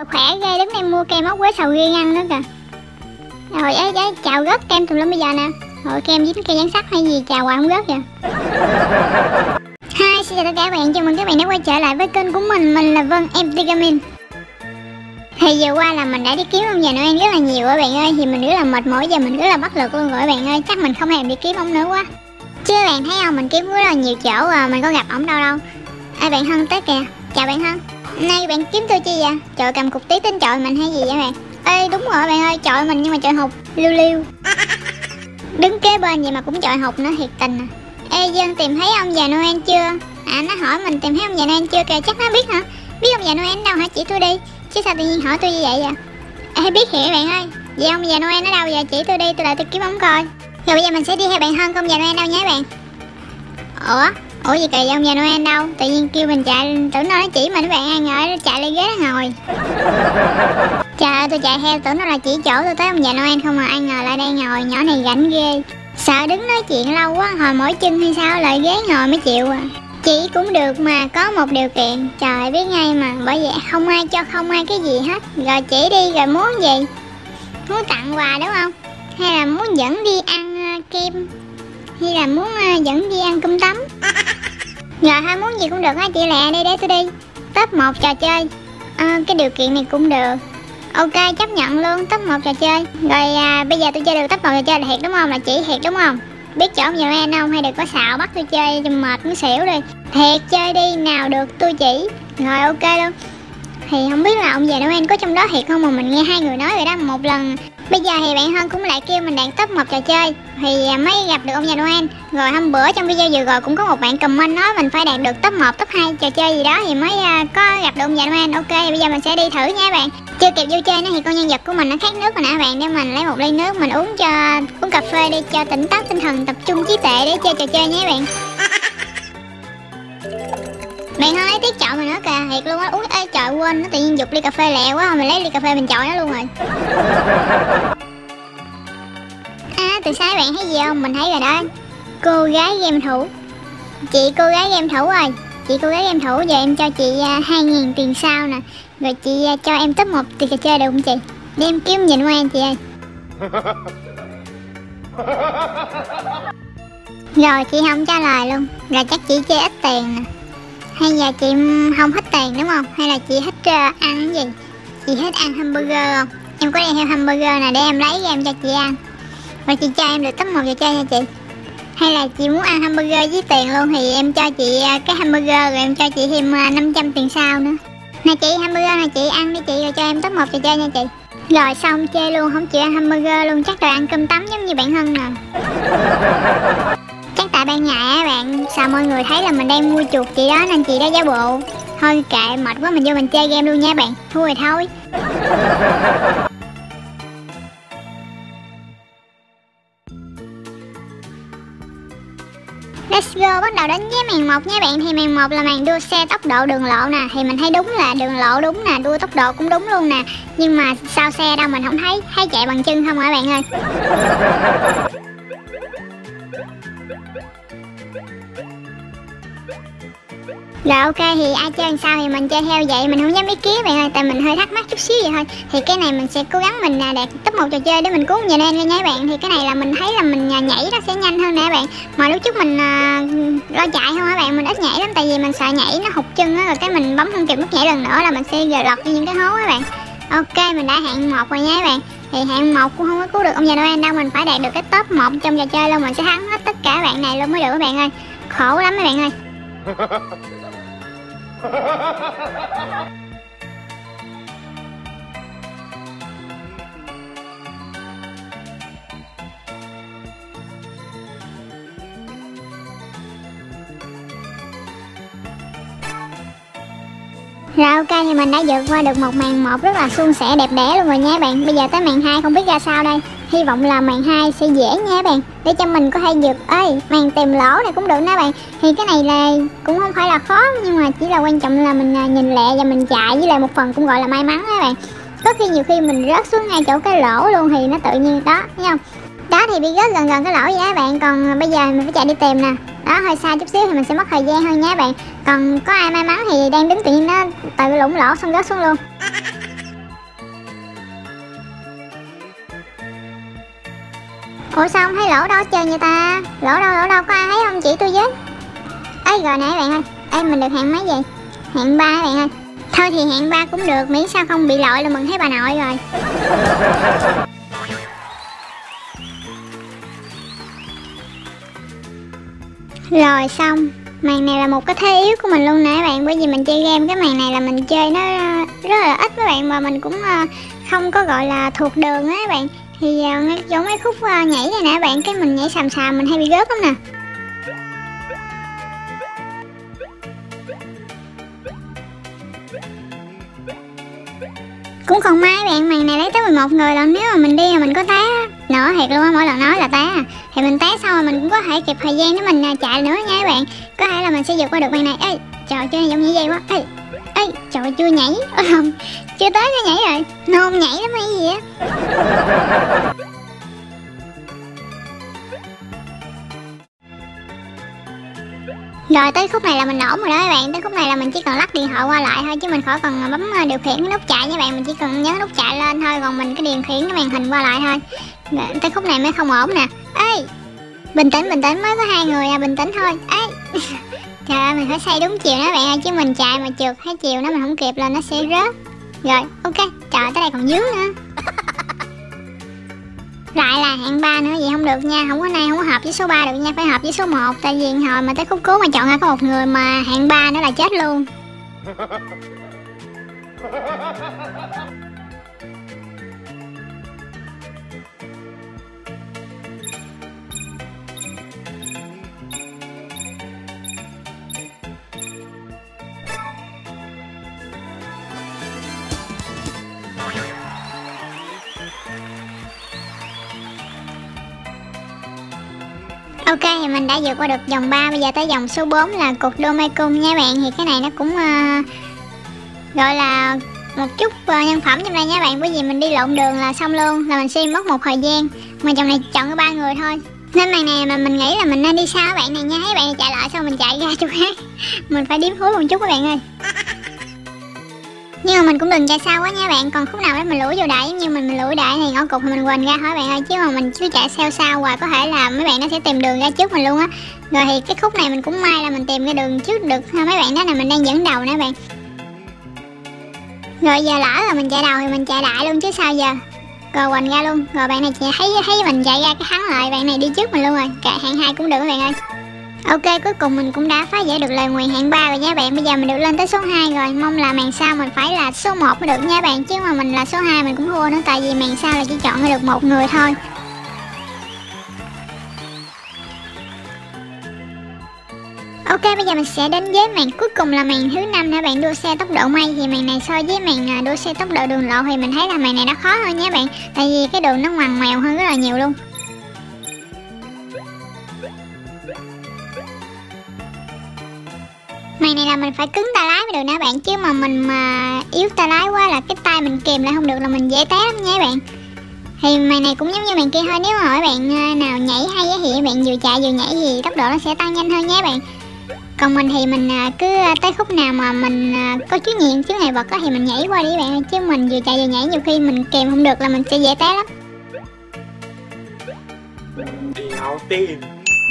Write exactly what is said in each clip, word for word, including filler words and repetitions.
Khỏe ghê, đứng đây mua kem ốc quế sầu riêng ăn nữa kìa. Rồi ấy, ấy chào gớt kem tùm lum bây giờ nè. Rồi kem dính cây dán sắt hay gì chào hoài không gớt kìa. Hi, xin chào tất cả các bạn, chào mừng các bạn đã quay trở lại với kênh của mình. Mình là Vân em tê Gaming. Thì vừa qua là mình đã đi kiếm ông già Noel rất là nhiều các bạn ơi. Thì mình rất là mệt mỏi và mình rất là bất lực luôn rồi các bạn ơi. Chắc mình không hề đi kiếm ông nữa quá. Chứ bạn thấy không, mình kiếm rất là nhiều chỗ à, mình có gặp ổng đâu đâu. Ê bạn Hân tới kìa. Chào bạn Hân. Nay bạn kiếm tôi chi vậy? Trời, cầm cục tí tính chọi mình hay gì vậy bạn? Ê đúng rồi bạn ơi, chọi mình nhưng mà chọi hụt liêu liêu. Đứng kế bên vậy mà cũng chọi hụt nữa, thiệt tình à. Ê Dân tìm thấy ông già Noel chưa? À nó hỏi mình tìm thấy ông già Noel chưa kìa, chắc nó biết hả? Biết ông già Noel đâu hả, chỉ tôi đi. Chứ sao tự nhiên hỏi tôi như vậy vậy? Ê biết hiểu bạn ơi. Vậy ông già Noel ở đâu vậy? Chỉ tôi đi, tôi lại tôi kiếm ổng coi. Rồi bây giờ mình sẽ đi theo bạn Hân, ông già Noel đâu nhé bạn. Ủa? Ủa gì kìa, ông già Noel đâu? Tự nhiên kêu mình chạy, tưởng nó chỉ mình các bạn, ai ngờ nó chạy lên ghế nó ngồi. Trời ơi, tôi chạy theo tưởng nó là chỉ chỗ tôi tới ông già Noel không mà ai ngờ lại đây ngồi, nhỏ này rảnh ghê. Sợ đứng nói chuyện lâu quá, hồi mỏi chân hay sao lại ghế ngồi mới chịu à. Chỉ cũng được mà có một điều kiện, trời biết ngay mà, bởi vậy không ai cho không ai cái gì hết. Rồi chỉ đi, rồi muốn gì? Muốn tặng quà đúng không? Hay là muốn dẫn đi ăn uh, kem? Hay là muốn uh, dẫn đi ăn cơm tấm? Rồi thôi muốn gì cũng được á, chị lẹ đi để tôi đi. Top một trò chơi. À, cái điều kiện này cũng được. Ok chấp nhận luôn, top một trò chơi. Rồi à, bây giờ tôi chơi được top một trò chơi là thiệt đúng không? Là chỉ thiệt đúng không? Biết chỗ ông già Noel không? Hay đừng có xạo bắt tôi chơi cho mệt nó xỉu đi. Thiệt chơi đi, nào được tôi chỉ. Rồi ok luôn. Thì không biết là ông già Noel có trong đó thiệt không mà mình nghe hai người nói vậy đó một lần. Bây giờ thì bạn Hân cũng lại kêu mình đạt top một trò chơi thì mới gặp được ông già Noel. Rồi hôm bữa trong video vừa rồi cũng có một bạn comment nói mình phải đạt được top một, top hai trò chơi gì đó thì mới uh, có gặp được ông già Noel. Ok thì bây giờ mình sẽ đi thử nha bạn. Chưa kịp vô chơi nữa thì con nhân vật của mình nó khát nước rồi nè bạn, để mình lấy một ly nước mình uống cho uống cà phê đi cho tỉnh táo tinh thần, tập trung trí tuệ để chơi trò chơi nhé bạn. Bạn Hân lấy tiết chọi mình nữa kìa, thiệt luôn á, uống ê trời quên nó tự nhiên giục ly cà phê lẹ quá, mình lấy ly cà phê mình chọi nó luôn rồi. À từ sáng bạn thấy gì không, mình thấy rồi đó. Cô gái game thủ. Chị cô gái game thủ rồi. Chị cô gái game thủ, giờ em cho chị uh, hai nghìn tiền sao nè. Rồi chị uh, cho em top một tiền trò chơi được không chị? Để em kiếm nhìn qua anh chị ơi. Rồi chị không trả lời luôn. Rồi chắc chị chơi ít tiền nè. Hay giờ chị không hết tiền đúng không? Hay là chị thích uh, ăn cái gì? Chị thích ăn hamburger không? Em có đem theo hamburger nè để em lấy cho em cho chị ăn. Rồi chị cho em được top một trò chơi nha chị. Hay là chị muốn ăn hamburger với tiền luôn thì em cho chị uh, cái hamburger rồi em cho chị thêm uh, năm trăm tiền sao nữa. Nè chị, hamburger này chị ăn đi chị, rồi cho em top một trò chơi nha chị. Rồi xong chơi luôn, không chịu ăn hamburger luôn, chắc là ăn cơm tấm giống như bạn Hân nè. Chắc tại ban ngày á bạn, sao mọi người thấy là mình đang mua chuột chị đó nên chị đã giả bộ. Thôi kệ, mệt quá mình vô mình chơi game luôn nha bạn. Thua rồi thôi. Let's go, bắt đầu đến với màn một nha bạn. Thì màn một là màn đua xe tốc độ đường lộ nè. Thì mình thấy đúng là đường lộ đúng nè, đua tốc độ cũng đúng luôn nè. Nhưng mà sao xe đâu mình không thấy, thấy chạy bằng chân không hả bạn ơi. Rồi ok thì ai chơi làm sao thì mình chơi theo vậy, mình không dám ý kiến bạn ơi, tại mình hơi thắc mắc chút xíu vậy thôi. Thì cái này mình sẽ cố gắng mình đạt top một trò chơi để mình cứu giờ nên nha bạn. Thì cái này là mình thấy là mình nhảy nó sẽ nhanh hơn nè bạn. Mà lúc trước mình uh, lo chạy không hả bạn, mình ít nhảy lắm tại vì mình sợ nhảy nó hụt chân á, rồi cái mình bấm không kịp nút nhảy lần nữa là mình sẽ lọt vô những cái hố á bạn. Ok mình đã hạng một rồi nha bạn. Thì hạng một cũng không có cứu được ông già Noel đâu, mình phải đạt được cái top một trong trò chơi luôn, mình sẽ thắng hết tất cả bạn này luôn mới được các bạn ơi. Khổ lắm các bạn ơi. Rồi ok thì mình đã vượt qua được một màn một rất là suôn sẻ đẹp đẽ luôn rồi nha bạn. Bây giờ tới màn hai không biết ra sao đây. Hy vọng là màn hai sẽ dễ nha bạn, để cho mình có thể vượt. Ơi màn tìm lỗ này cũng được nè bạn. Thì cái này là cũng không phải là khó, nhưng mà chỉ là quan trọng là mình nhìn lẹ và mình chạy, với lại một phần cũng gọi là may mắn đó bạn. Có khi nhiều khi mình rớt xuống ngay chỗ cái lỗ luôn thì nó tự nhiên đó, thấy không? Đó thì bị rớt gần gần cái lỗ vậy á bạn. Còn bây giờ mình phải chạy đi tìm nè. Đó hơi xa chút xíu thì mình sẽ mất thời gian hơn nha bạn. Còn có ai may mắn thì đang đứng tự nhiên nó tự lủng lỗ xong rớt xuống luôn. Ủa sao không thấy lỗ đâu hết trơn vậy ta? Lỗ đâu lỗ đâu, có ai thấy không, chỉ tôi với. Ê rồi nè các bạn ơi. Ê mình được hạng mấy vậy? Hạng ba các bạn ơi. Thôi thì hạng ba cũng được, miễn sao không bị lội là mừng thấy bà nội rồi. Rồi xong. Màn này là một cái thế yếu của mình luôn nè các bạn. Bởi vì mình chơi game cái màn này là mình chơi nó rất là ít các bạn. Mà mình cũng không có gọi là thuộc đường á các bạn. Thì ngay chỗ mấy khúc nhảy này nè các bạn, cái mình nhảy xàm xàm mình hay bị rớt lắm nè. Cũng không may bạn, màn này lấy tới mười một người lần, nếu mà mình đi mà mình có té nữa thiệt luôn á, mỗi lần nói là té thì mình té xong rồi mình cũng có thể kịp thời gian để mình chạy nữa nha các bạn. Có thể là mình sẽ vượt qua được màn này. Ê trời, chơi này giống như vậy quá. Ê ê trời, chưa nhảy ơ không, chưa tới cái nhảy rồi, nôn nhảy lắm hay gì á. Rồi tới khúc này là mình ổn rồi đó các bạn. Tới khúc này là mình chỉ cần lắc điện thoại qua lại thôi, chứ mình khỏi cần bấm điều khiển cái nút chạy nha bạn. Mình chỉ cần nhớ nút chạy lên thôi, còn mình cái điều khiển cái màn hình qua lại thôi. Rồi, tới khúc này mới không ổn nè. Ê bình tĩnh bình tĩnh, mới có hai người à, bình tĩnh thôi. Ê trời ơi, mình phải xoay đúng chiều đó bạn ơi, chứ mình chạy mà trượt hay chiều nó mình không kịp là nó sẽ rớt. Rồi ok, trời tới đây còn dướng nữa. Lại là hạng ba nữa, vậy không được nha, không có nay không có hợp với số ba được nha, phải hợp với số một. Tại vì hồi mà tới khúc cuối mà chọn ra có một người mà hạng ba nữa là chết luôn. Ok thì mình đã vượt qua được vòng ba, bây giờ tới vòng số bốn là cục đô mê cung nha bạn. Thì cái này nó cũng uh, gọi là một chút uh, nhân phẩm trong đây nha bạn. Bởi vì mình đi lộn đường là xong luôn, là mình sẽ mất một thời gian. Mà vòng này chọn có ba người thôi, nên màn này mà mình nghĩ là mình nên đi sau các bạn này nha. Thấy bạn này chạy lại xong mình chạy ra chỗ khác. Mình phải điếm hối một chút các bạn ơi. Nhưng mà mình cũng đừng chạy xa quá nha bạn. Còn khúc nào đó mình lủi vô đại, giống như mình mình lủi đại này ngõ cụt thì mình quên ra thôi bạn ơi. Chứ mà mình cứ chạy theo sau hoài có thể là mấy bạn nó sẽ tìm đường ra trước mình luôn á. Rồi thì cái khúc này mình cũng may là mình tìm cái đường trước được ha mấy bạn, đó là mình đang dẫn đầu nè bạn. Rồi giờ lỡ là mình chạy đầu thì mình chạy đại luôn chứ sao giờ. Rồi quành ra luôn. Rồi bạn này thấy thấy mình chạy ra cái thắng lợi, bạn này đi trước mình luôn rồi. Kệ hạng hai cũng được các bạn ơi. Ok, cuối cùng mình cũng đã phá giải được lời nguyền hạng ba rồi nha bạn. Bây giờ mình được lên tới số hai rồi. Mong là màn sau mình phải là số một mới được nha bạn. Chứ mà mình là số hai mình cũng thua nữa. Tại vì màn sau là chỉ chọn được một người thôi. Ok, bây giờ mình sẽ đến với màn cuối cùng là màn thứ năm nữa bạn, đua xe tốc độ mây. Thì màn này so với màn đua xe tốc độ đường lộ thì mình thấy là màn này nó khó hơn nha bạn. Tại vì cái đường nó ngoằn ngoèo hơn rất là nhiều luôn. Màn này là mình phải cứng tay lái mới được nè bạn. Chứ mà mình mà yếu tay lái quá là cái tay mình kìm lại không được là mình dễ té lắm nha bạn. Thì màn này cũng giống như màn kia thôi. Nếu mà hỏi bạn nào nhảy hay thì bạn vừa chạy vừa nhảy thì tốc độ nó sẽ tăng nhanh hơn nha bạn. Còn mình thì mình cứ tới khúc nào mà mình có chú nhiệm chứ này vật thì mình nhảy qua đi bạn. Chứ mình vừa chạy vừa nhảy nhiều khi mình kìm không được là mình sẽ dễ té lắm. Đéo tiền.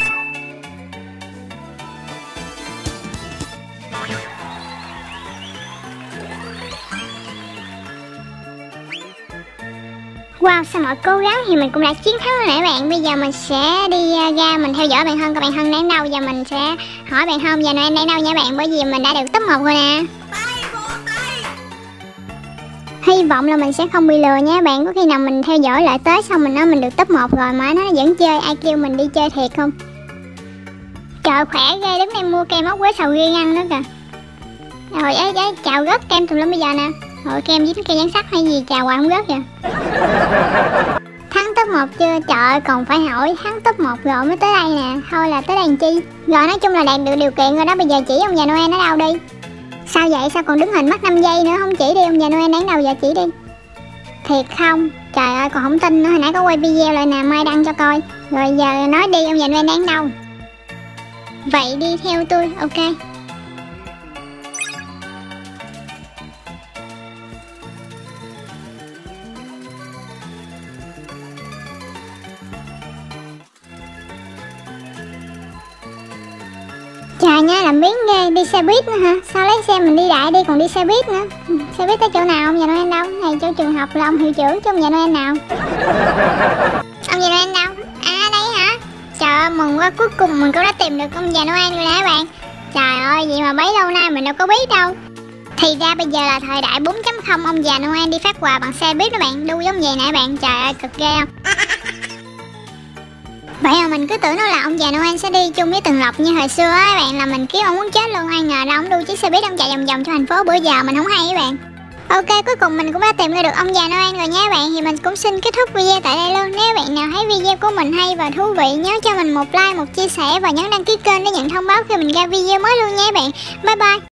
Wow, sau mọi cố gắng thì mình cũng đã chiến thắng rồi nè bạn. Bây giờ mình sẽ đi ra mình theo dõi bạn Hân, coi bạn Hân đang đâu. Giờ mình sẽ hỏi bạn Hân giờ này em đang đâu nha bạn. Bởi vì mình đã được top một rồi nè. Hy vọng là mình sẽ không bị lừa nha bạn. Có khi nào mình theo dõi lại tới xong mình nói mình được top một rồi mà nó vẫn chơi, ai kêu mình đi chơi thiệt không. Trời khỏe ghê, đứng đây mua kem ốc quế sầu riêng ăn nữa kìa. Rồi ấy ấy chào gớt kem tùm lum bây giờ nè. Rồi kem dính cây dán sắt hay gì chào hoài không rớt kìa. Thắng top một chưa? Trời ơi, còn phải hỏi thắng top một rồi mới tới đây nè. Thôi là tới đây làm chi. Rồi nói chung là đạt được điều kiện rồi đó. Bây giờ chỉ ông già Noel ở đâu đi. Sao vậy? Sao còn đứng hình mất năm giây nữa? Không chỉ đi, ông già Noel đáng đâu giờ chỉ đi. Thiệt không? Trời ơi, còn không tin nữa. Hồi nãy có quay video lại nè, mai đăng cho coi. Rồi giờ nói đi, ông già Noel đáng đâu. Vậy đi theo tôi, ok. làm biếng ghê, đi xe buýt nữa hả? Sao lấy xe mình đi đại đi còn đi xe buýt nữa? Xe buýt tới chỗ nào ông già Noel đâu? Này chỗ trường học là ông hiệu trưởng chứ ông già Noel nào? Ông già Noel đâu? À đây hả? Trời ơi, mừng quá, cuối cùng mình cũng đã tìm được ông già Noel rồi nè các bạn. Trời ơi, vậy mà bấy lâu nay mình đâu có biết đâu. Thì ra bây giờ là thời đại bốn chấm không, ông già Noel đi phát quà bằng xe buýt đó bạn, đu giống vậy nè bạn. Trời ơi, cực ghê không? Vậy mà mình cứ tưởng đâu là ông già Noel sẽ đi chung với Tường Lộc như hồi xưa á bạn, là mình kiếm ông muốn chết luôn, ai ngờ ra ông đu chiếc xe buýt ông chạy vòng vòng cho thành phố bữa giờ mình không hay các bạn. Ok, cuối cùng mình cũng đã tìm ra được ông già Noel rồi nha các bạn. Thì mình cũng xin kết thúc video tại đây luôn. Nếu bạn nào thấy video của mình hay và thú vị, nhớ cho mình một like, một chia sẻ và nhấn đăng ký kênh để nhận thông báo khi mình ra video mới luôn nha các bạn. Bye bye.